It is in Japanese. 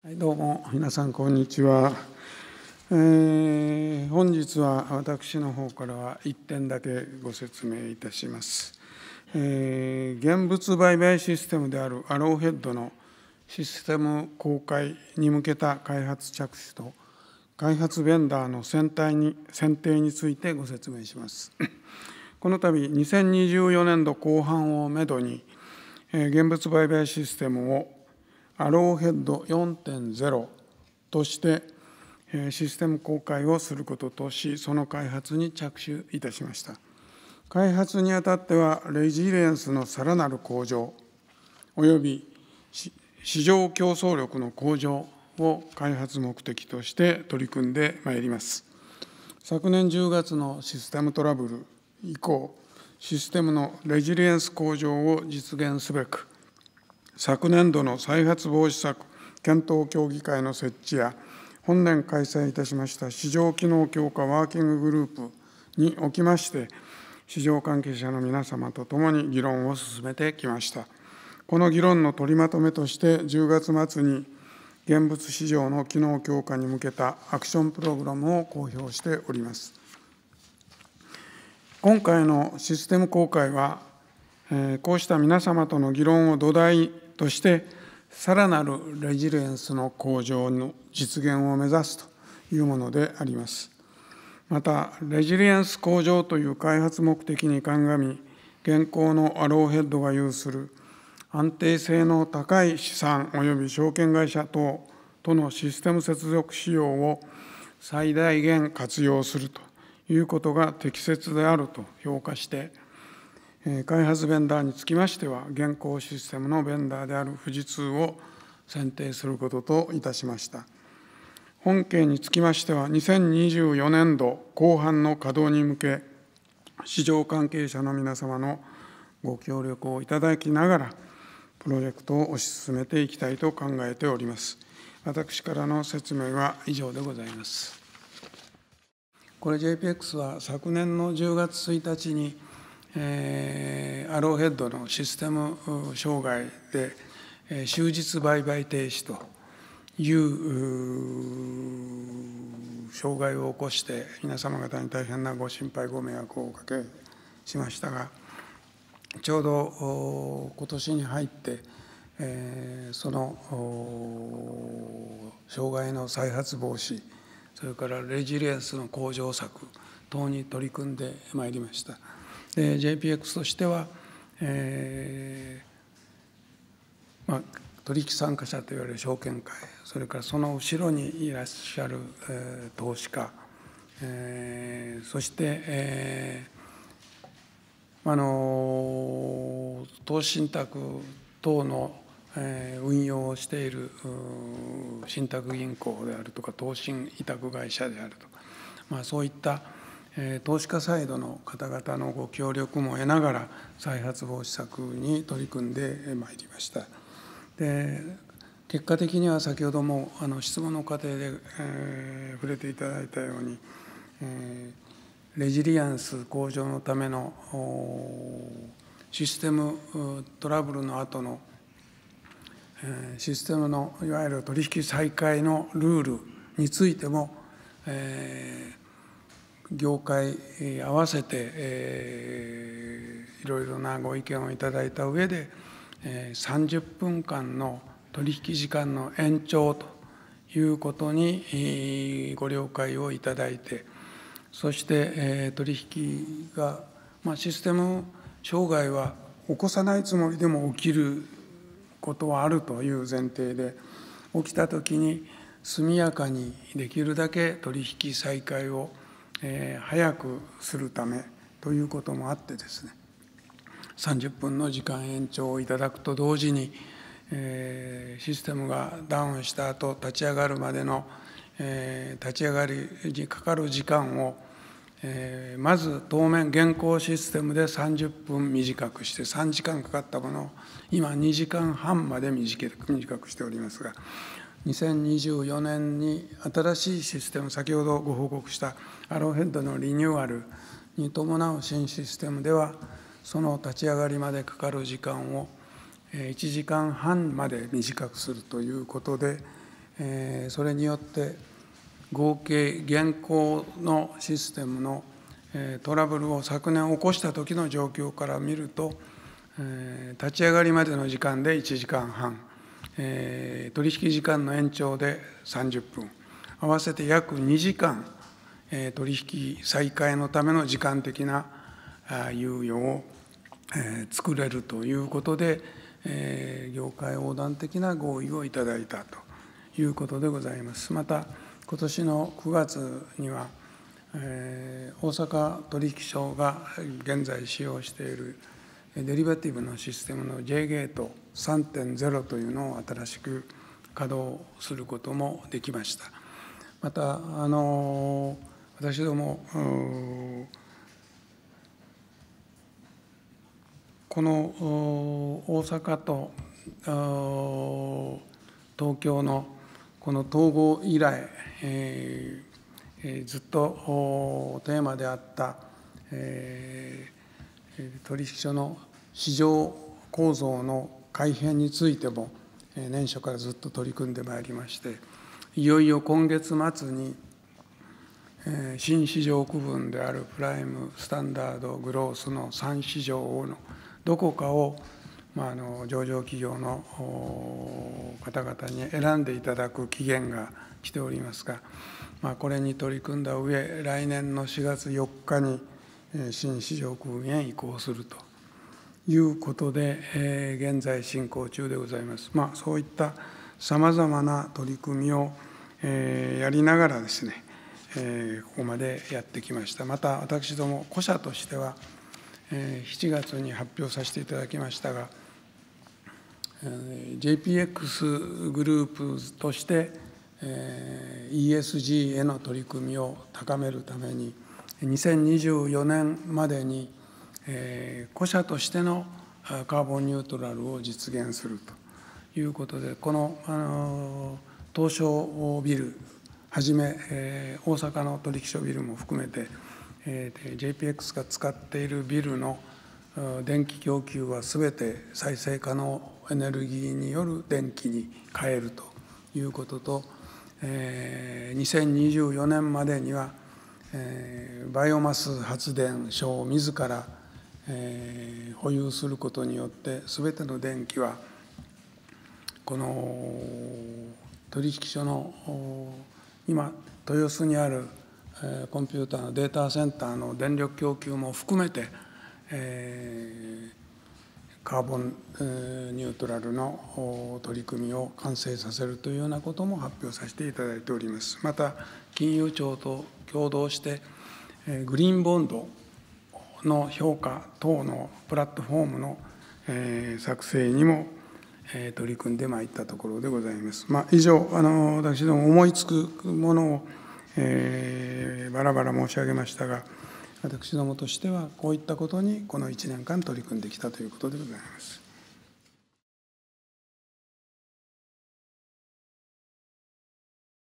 はい、どうも皆さんこんにちは。本日は私の方からは1点だけご説明いたします。現物売買システムであるアローヘッドのシステム公開に向けた開発着手と開発ベンダーの選定についてご説明します。この度2024年度後半をめどに現物売買システムをアローヘッド 4.0 としてシステム公開をすることとし、その開発に着手いたしました。開発にあたっては、レジリエンスのさらなる向上、および市場競争力の向上を開発目的として取り組んでまいります。昨年10月のシステムトラブル以降、システムのレジリエンス向上を実現すべく、昨年度の再発防止策検討協議会の設置や、本年開催いたしました市場機能強化ワーキンググループにおきまして、市場関係者の皆様と共に議論を進めてきました。この議論の取りまとめとして、10月末に現物市場の機能強化に向けたアクションプログラムを公表しております。今回のシステム公開は、こうした皆様との議論を土台として、さらなるレジリエンスの向上の実現を目指すというものであります。また、レジリエンス向上という開発目的に鑑み、現行のアローヘッドが有する安定性の高い資産及び証券会社等とのシステム接続仕様を最大限活用するということが適切であると評価して、開発ベンダーにつきましては、現行システムのベンダーである富士通を選定することといたしました。本件につきましては、2024年度後半の稼働に向け、市場関係者の皆様のご協力をいただきながら、プロジェクトを推し進めていきたいと考えております。私からの説明は以上でございます。これ JPX は昨年の10月1日にアローヘッドのシステム障害で終日売買停止という障害を起こして皆様方に大変なご心配ご迷惑をおかけしましたが、ちょうど今年に入ってその障害の再発防止、それからレジリエンスの向上策等に取り組んでまいりました。JPX としては、取引参加者といわれる証券会、それからその後ろにいらっしゃる、投資家、そして、投資信託等の運用をしている信託銀行であるとか、投信委託会社であるとか、そういった投資家サイドの方々のご協力も得ながら、再発防止策に取り組んでまいりました。で、結果的には先ほども質問の過程で触れていただいたように、レジリエンス向上のためのシステムトラブルの後のシステムのいわゆる取引再開のルールについても、業界合わせていろいろなご意見をいただいた上で、30分間の取引時間の延長ということにご了解をいただいて、そして取引が、システム障害は起こさないつもりでも起きることはあるという前提で、起きたときに速やかにできるだけ取引再開を早くするためということもあってですね、30分の時間延長をいただくと同時に、システムがダウンした後立ち上がるまでの、立ち上がりにかかる時間を、まず当面現行システムで30分短くして、3時間かかったものを今2時間半まで短くしておりますが、2024年に新しいシステム、先ほどご報告したアローヘッドのリニューアルに伴う新システムでは、その立ち上がりまでかかる時間を1時間半まで短くするということで、 それによって合計現行のシステムのトラブルを昨年起こした時の状況から見ると、立ち上がりまでの時間で1時間半、取引時間の延長で30分、合わせて約2時間、取引再開のための時間的な猶予を作れるということで、業界横断的な合意をいただいたということでございます。また、今年の9月には、大阪取引所が現在使用しているデリバティブのシステムの J ゲート 3.0 というのを新しく稼働することもできました。また、私ども、この大阪と東京のこの統合以来、ずっとテーマであった、取引所の市場構造の改変についても、年初からずっと取り組んでまいりまして、いよいよ今月末に、新市場区分であるプライム、スタンダード、グロースの3市場のどこかを、上場企業の方々に選んでいただく期限が来ておりますが、これに取り組んだ上、来年の4月4日に新市場区分へ移行するということで、現在進行中でございます。そういったさまざまな取り組みをやりながらですね、ここまでやってきました。また、私ども、個社としては、7月に発表させていただきましたが、JPX グループとして、ESG への取り組みを高めるために、2024年までに、個社としてのカーボンニュートラルを実現するということで、この東証ビルはじめ、大阪の取引所ビルも含めて、JPX が使っているビルの電気供給はすべて再生可能エネルギーによる電気に変えるということと、2024年までには、バイオマス発電所を自ら、保有することによって、すべての電気はこの取引所の今豊洲にあるコンピューターのデータセンターの電力供給も含めて、カーボンニュートラルの取り組みを完成させるというようなことも発表させていただいております。また、金融庁と共同して、グリーンボンドの評価等のプラットフォームの作成にも取り組んでまいったところでございます。以上、私ども思いつくものをバラバラ申し上げましたが、私どもとしてはこういったことにこの1年間取り組んできたということでございます。